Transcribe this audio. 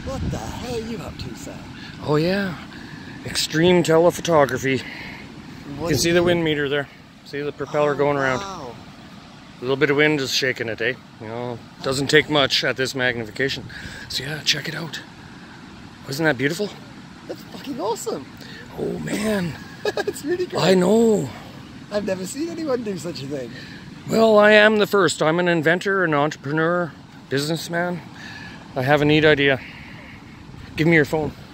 What the hell are you up to, Sam? Oh yeah, extreme telephotography. You can see the wind meter there. See the propeller going around. Wow. A little bit of wind is shaking it, eh? You know, doesn't take much at this magnification. So yeah, check it out. Wasn't that beautiful? That's fucking awesome. Oh man. It's really great. I know. I've never seen anyone do such a thing. Well, I am the first. I'm an inventor, an entrepreneur, businessman. I have a neat idea. Give me your phone.